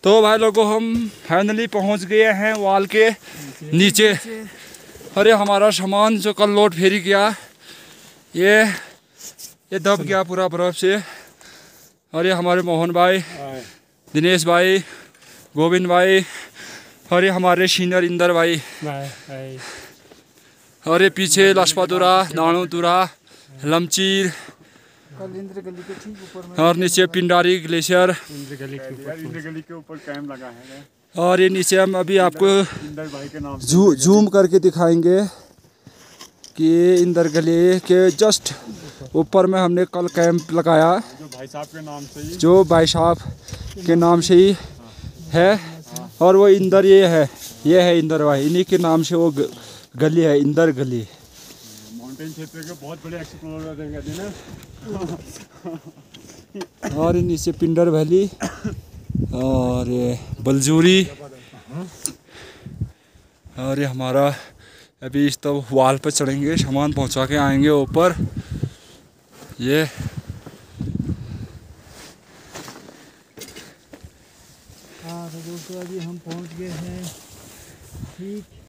तो भाई लोगों हम फाइनली पहुंच गए हैं वाल के नीचे। अरे हमारा सामान जो कल लोड फेरी किया ये दब गया पूरा बर्फ से। और ये हमारे मोहन भाई, दिनेश भाई, गोविंद भाई और ये हमारे सीनियर इंदर भाई और ये पीछे लशपातुरा, दाणोतुरा, लमचीर और नीचे पिंडारी ग्लेशियर। इंद्र गली के ऊपर कैंप लगा है। और ये नीचे हम अभी आपको इंदर भाई के नाम जूम करके दिखाएंगे कि इंदर गली के जस्ट ऊपर में हमने कल कैंप लगाया जो भाई साहब के नाम से ही, जो भाई साहब के नाम से ही है। और वो इंदर ये है इंदर भाई, इन्हीं के नाम से वो गली है इंदर गली। माउंटेन क्षेत्र के बहुत बड़े एक्सप्लोरर हैं ना। और नीचे पिंडर वैली और ये बलजूरी और ये हमारा अभी इस तो वाल पर चढ़ेंगे, सामान पहुंचा के आएंगे ऊपर। ये हाँ तो दोस्तों अभी हम पहुंच गए हैं ठीक